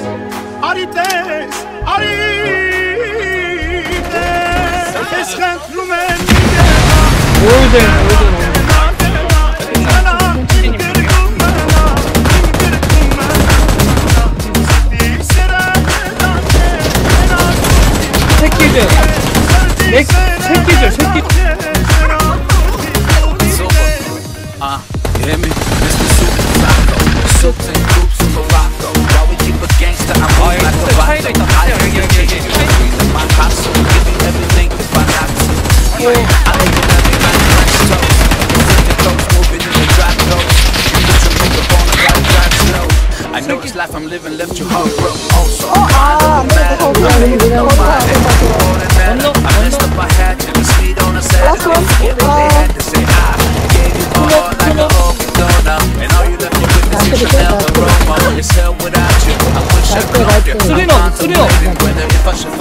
Arites, eschent lumen. 새끼들. 새끼들. Hear me? Mr. Super Rocco, suits and groups of Morocco. While we keep a gangster, I'm on like a rock. I take my house, so give me everything if I have to. I leave every man fresh toast. Take the coast, moving in the drop coast. Put your makeup on, I gotta drive slow. I know this life I'm living left you heartbroken. Also, I messed up, I had to be sweet on a Saturday. Yeah, they had to say I gave you my heart like a and all you left me with is your Chanel aroma. It's hell without you. I wish I could. 수리노. Whether if I should